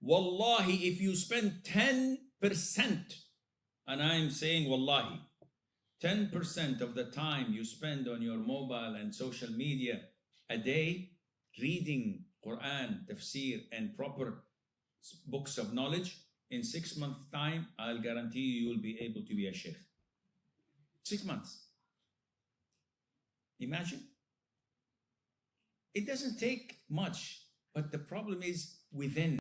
Wallahi, if you spend 10%, and I'm saying wallahi, 10% of the time you spend on your mobile and social media a day reading Quran, tafsir, and proper books of knowledge, in 6 months' time, I'll guarantee you will be able to be a sheikh. 6 months. Imagine. It doesn't take much, but the problem is within.